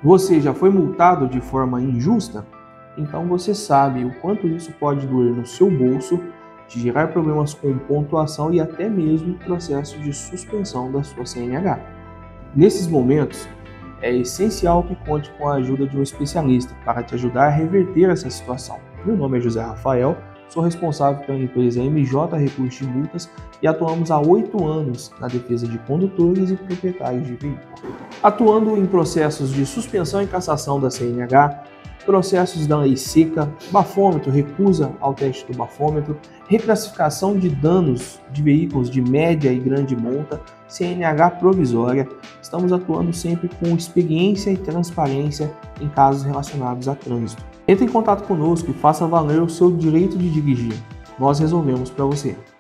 Você já foi multado de forma injusta? Então você sabe o quanto isso pode doer no seu bolso, te gerar problemas com pontuação e até mesmo processo de suspensão da sua CNH. Nesses momentos, é essencial que conte com a ajuda de um especialista para te ajudar a reverter essa situação. Meu nome é José Rafael, sou responsável pela empresa MJ Recursos de Multas e atuamos há 8 anos na defesa de condutores e proprietários de veículos. Atuando em processos de suspensão e cassação da CNH, processos da lei seca, bafômetro, recusa ao teste do bafômetro, reclassificação de danos de veículos de média e grande monta, CNH provisória, estamos atuando sempre com experiência e transparência em casos relacionados a trânsito. Entre em contato conosco e faça valer o seu direito de dirigir. Nós resolvemos para você.